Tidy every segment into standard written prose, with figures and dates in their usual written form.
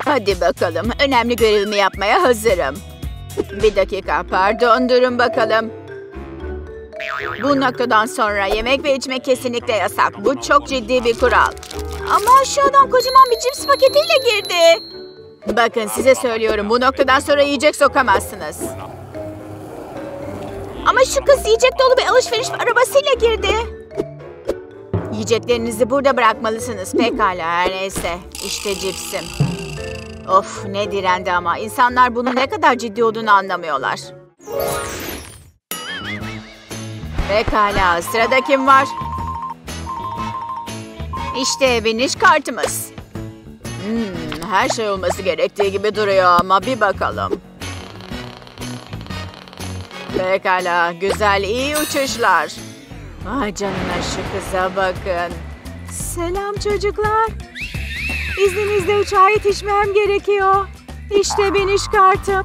Hadi bakalım. Önemli görevimi yapmaya hazırım. Bir dakika. Pardon, durun bakalım. Bu noktadan sonra yemek ve içmek kesinlikle yasak. Bu çok ciddi bir kural. Ama şu adam kocaman bir cips paketiyle girdi. Bakın size söylüyorum. Bu noktadan sonra yiyecek sokamazsınız. Ama şu kız yiyecek dolu bir alışveriş arabasıyla girdi. Yiyeceklerinizi burada bırakmalısınız. Pekala, her neyse. İşte cipsim. Of, ne direndi ama. İnsanlar bunun ne kadar ciddi olduğunu anlamıyorlar. Pekala, sırada kim var? İşte biniş kartımız. Her şey olması gerektiği gibi duruyor ama bir bakalım. Pekala, güzel, iyi uçuşlar. Ay canına, şu kıza bakın. Selam çocuklar. İzninizle uçağa yetişmem gerekiyor. İşte biniş kartım.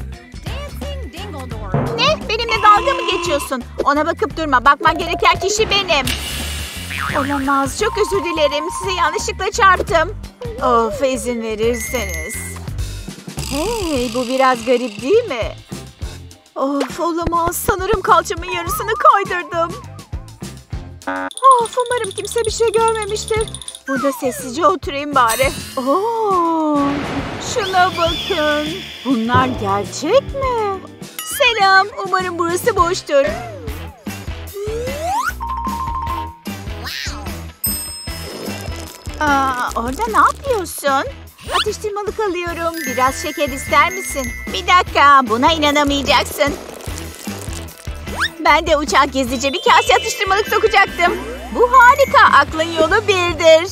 Ne? Benimle dalga mı geçiyorsun? Ona bakıp durma. Bakman gereken kişi benim. Olamaz. Çok özür dilerim. Size yanlışlıkla çarptım. Of, izin verirseniz. Hey, bu biraz garip değil mi? Of, olamaz. Sanırım kalçamın yarısını kaydırdım. Of, umarım kimse bir şey görmemiştir. Burada sessizce oturayım bari. Oo, şuna bakın. Bunlar gerçek mi? Selam. Umarım burası boştur. Orada ne yapıyorsun? Atıştırmalık alıyorum. Biraz şeker ister misin? Bir dakika. Buna inanamayacaksın. Ben de uçağa gizlice bir kase atıştırmalık sokacaktım. Bu harika. Aklın yolu birdir.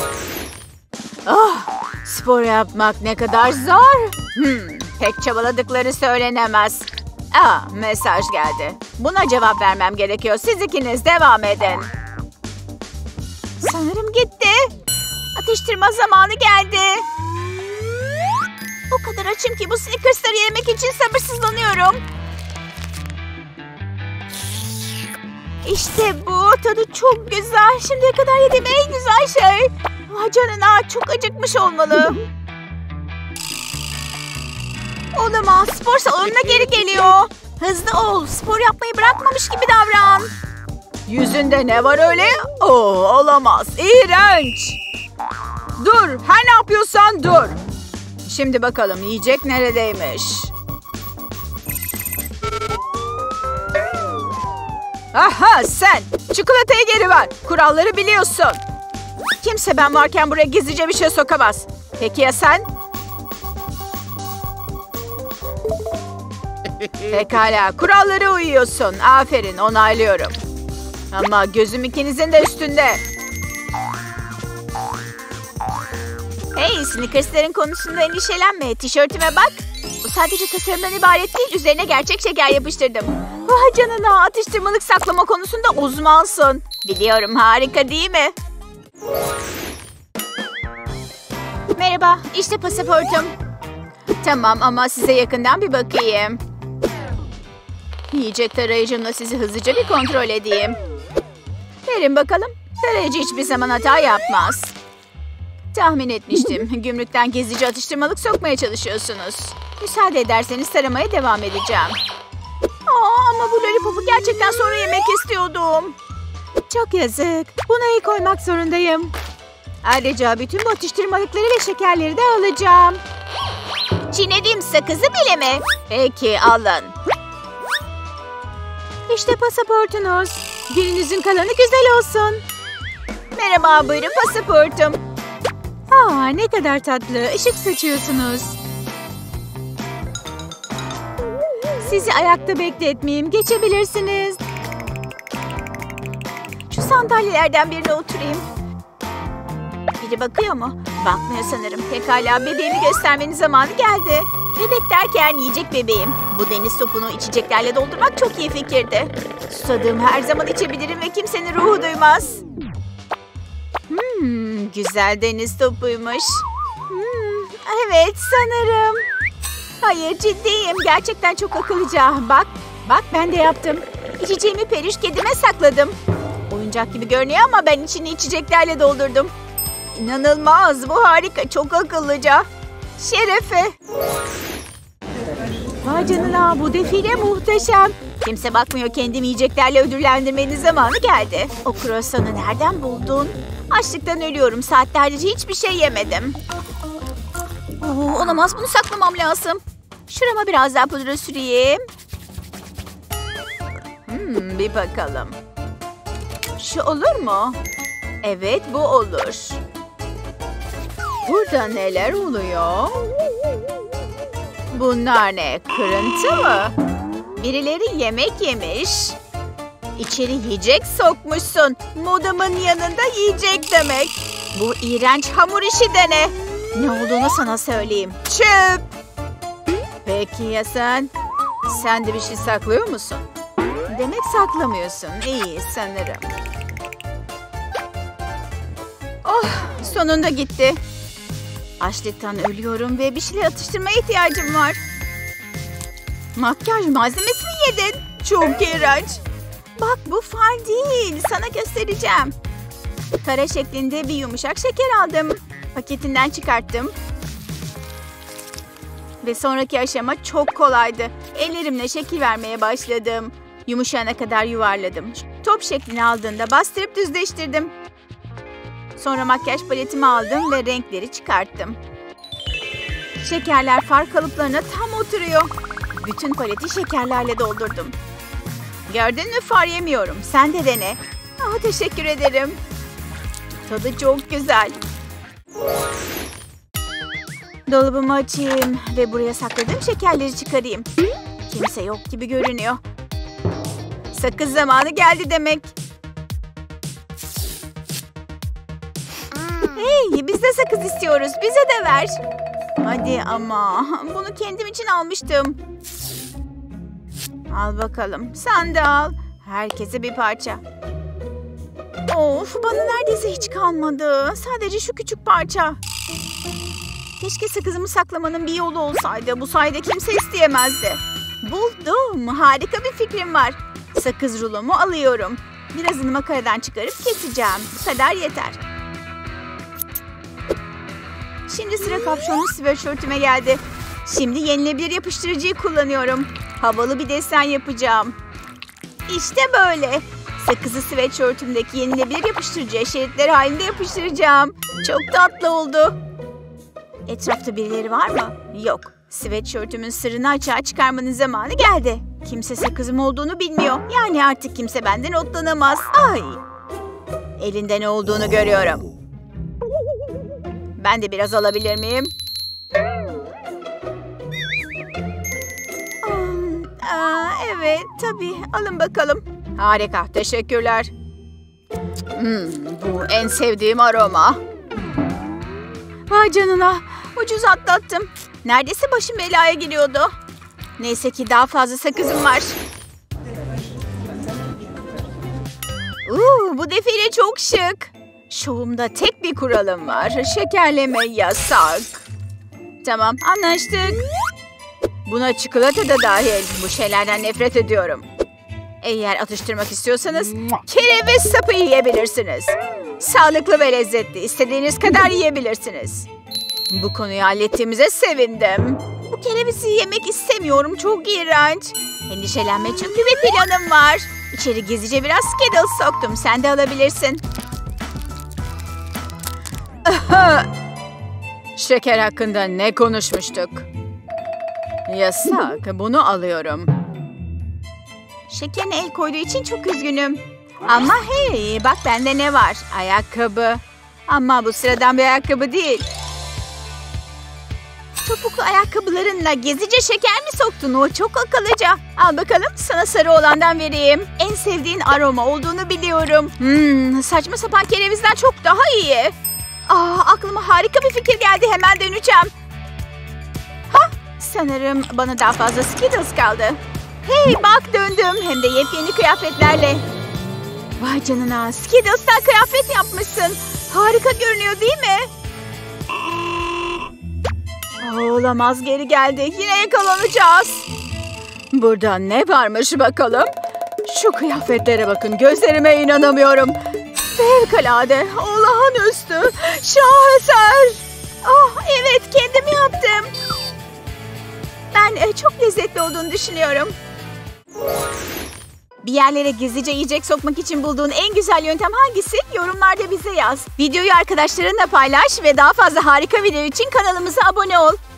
Spor yapmak ne kadar zor. Pek çabaladıkları söylenemez. Mesaj geldi. Buna cevap vermem gerekiyor. Siz ikiniz devam edin. Sanırım gitti. Atıştırma zamanı geldi. O kadar açım ki bu Snickers'ları yemek için sabırsızlanıyorum. İşte bu. Tadı çok güzel. Şimdiye kadar yediğim en güzel şey. Vay canına, çok acıkmış olmalı. Olamaz. Spor salonuna geri geliyor. Hızlı ol. Spor yapmayı bırakmamış gibi davran. Yüzünde ne var öyle? Olamaz. İğrenç. Dur. Her ne yapıyorsan dur. Şimdi bakalım yiyecek neredeymiş? Aha, sen. Çikolatayı geri ver. Kuralları biliyorsun. Kimse ben varken buraya gizlice bir şey sokamaz. Peki ya sen? Pekala. Kurallara uyuyorsun. Aferin, onaylıyorum. Ama gözüm ikinizin de üstünde. Hey, Snickers'lerin konusunda endişelenme. Tişörtüme bak. Bu sadece tasarımdan ibaret değil. Üzerine gerçek şeker yapıştırdım. Vay canına, atıştırmalık saklama konusunda uzmansın. Biliyorum, harika değil mi? Merhaba, işte pasaportum. Tamam ama size yakından bir bakayım. Yiyecek tarayıcımla sizi hızlıca bir kontrol edeyim. Verin bakalım. Tarayıcı hiçbir zaman hata yapmaz. Tahmin etmiştim. Gümrükten gizlice atıştırmalık sokmaya çalışıyorsunuz. Müsaade ederseniz taramaya devam edeceğim. Ama bu lollipopu gerçekten sonra yemek istiyordum. Çok yazık. Buna iyi koymak zorundayım. Ayrıca bütün bu atıştırmalıkları ve şekerleri de alacağım. Çiğnediğim sakızı bile mi? Peki, alın. İşte pasaportunuz. Gününüzün kalanı güzel olsun. Merhaba, buyurun pasaportum. Ne kadar tatlı. Işık saçıyorsunuz. Sizi ayakta bekletmeyeyim. Geçebilirsiniz. Şu sandalyelerden birine oturayım. Biri bakıyor mu? Bakmıyor sanırım. Pekala, bebeğimi göstermenin zamanı geldi. Bebek derken yiyecek bebeğim. Bu deniz topunu içeceklerle doldurmak çok iyi fikirdi. Susadığım her zaman içebilirim ve kimsenin ruhu duymaz. Güzel deniz topuymuş. Evet, sanırım. Hayır, ciddiyim. Gerçekten çok akıllıca. Bak ben de yaptım. İçeceğimi peluş kedime sakladım. Oyuncak gibi görünüyor ama ben içini içeceklerle doldurdum. İnanılmaz, bu harika, çok akıllıca. şerefe. Vay canına, bu defile muhteşem. Kimse bakmıyor, kendimi yiyeceklerle ödüllendirmenin zamanı geldi. O kruvasanı nereden buldun? Açlıktan ölüyorum. Saatlerce hiçbir şey yemedim. Olamaz, bunu saklamam lazım. Şurama biraz daha pudra süreyim. Bir bakalım. Şu olur mu? Evet, bu olur. Burada neler oluyor? Bunlar ne? Kırıntı mı? Birileri yemek yemiş. İçeri yiyecek sokmuşsun. Modamın yanında yiyecek demek. Bu iğrenç hamur işi de ne? Ne olduğunu sana söyleyeyim. Çöp! Peki ya sen? Sen de bir şey saklıyor musun? Demek saklamıyorsun. İyi sanırım. Oh, sonunda gitti. Açlıktan ölüyorum ve bir şeyler atıştırmaya ihtiyacım var. Makyaj malzemesi mi yedin? Çok iğrenç. Bak, bu far değil. Sana göstereceğim. Kare şeklinde bir yumuşak şeker aldım. Paketinden çıkarttım. Ve sonraki aşama çok kolaydı. Ellerimle şekil vermeye başladım. Yumuşayana kadar yuvarladım. Top şeklini aldığında bastırıp düzleştirdim. Sonra makyaj paletimi aldım ve renkleri çıkarttım. Şekerler far kalıplarına tam oturuyor. Bütün paleti şekerlerle doldurdum. Gördün mü, far yemiyorum. Sen de dene. Teşekkür ederim. Tadı çok güzel. Dolabımı açayım ve buraya sakladığım şekerleri çıkarayım. Kimse yok gibi görünüyor. Sakız zamanı geldi demek. Hey, biz de sakız istiyoruz. Bize de ver. Hadi ama. Bunu kendim için almıştım. Al bakalım. Sen de al. Herkese bir parça. Of, bana neredeyse hiç kalmadı. Sadece şu küçük parça. Keşke sakızımı saklamanın bir yolu olsaydı. Bu sayede kimse isteyemezdi. Buldum. Harika bir fikrim var. Sakız rulomu alıyorum. Birazını makaradan çıkarıp keseceğim. Bu kadar yeter. Şimdi sıra kapşonlu sweatshirt'üme geldi. Şimdi yenilebilir yapıştırıcıyı kullanıyorum. Havalı bir desen yapacağım. İşte böyle. Sakızı sweatshirt'ümdeki yenilebilir yapıştırıcıya şeritler halinde yapıştıracağım. Çok tatlı oldu. Etrafta birileri var mı? Yok. Sweatshirt'ümün sırrını açığa çıkarmanın zamanı geldi. Kimse sakızım olduğunu bilmiyor. Yani artık kimse benden otlanamaz. Ay! Elinde ne olduğunu görüyorum. Ben de biraz alabilir miyim? Evet, tabii. Alın bakalım. Harika, teşekkürler. Bu en sevdiğim aroma. Vay canına, ucuz atlattım. Neredeyse başım belaya giriyordu. Neyse ki daha fazla sakızım var. Bu defile çok şık. Şovumda tek bir kuralım var. Şekerleme yasak. Tamam, anlaştık. Buna çikolata da dahil. Bu şeylerden nefret ediyorum. Eğer atıştırmak istiyorsanız kereviz sapı yiyebilirsiniz. Sağlıklı ve lezzetli. İstediğiniz kadar yiyebilirsiniz. Bu konuyu hallettiğimize sevindim. Bu kerevizi yemek istemiyorum. Çok iğrenç. Endişelenme çünkü bir planım var. İçeri gizlice biraz Skittles soktum. Sen de alabilirsin. Şeker hakkında ne konuşmuştuk? Yasak. Bunu alıyorum. Şekerine el koyduğu için çok üzgünüm. Ama hey, bak bende ne var? Ayakkabı. Ama bu sıradan bir ayakkabı değil. Topuklu ayakkabılarınla gezice şeker mi soktun? O çok akıllıca. Al bakalım, sana sarı olandan vereyim. En sevdiğin aroma olduğunu biliyorum. Saçma sapan kerevizden çok daha iyi. Aklıma harika bir fikir geldi. Hemen döneceğim. Sanırım bana daha fazla Skittles kaldı. Hey bak, döndüm. Hem de yepyeni kıyafetlerle. Vay canına, Skittles'tan kıyafet yapmışsın. Harika görünüyor değil mi? Olamaz, geri geldi. Yine yakalanacağız. Burada ne varmış bakalım? Şu kıyafetlere bakın. Gözlerime inanamıyorum. Fevkalade, olağanüstü, şaheser. Evet, kendim yaptım. Çok lezzetli olduğunu düşünüyorum. Bir yerlere gizlice yiyecek sokmak için bulduğun en güzel yöntem hangisi? Yorumlarda bize yaz. Videoyu arkadaşlarınla paylaş ve daha fazla harika video için kanalımıza abone ol.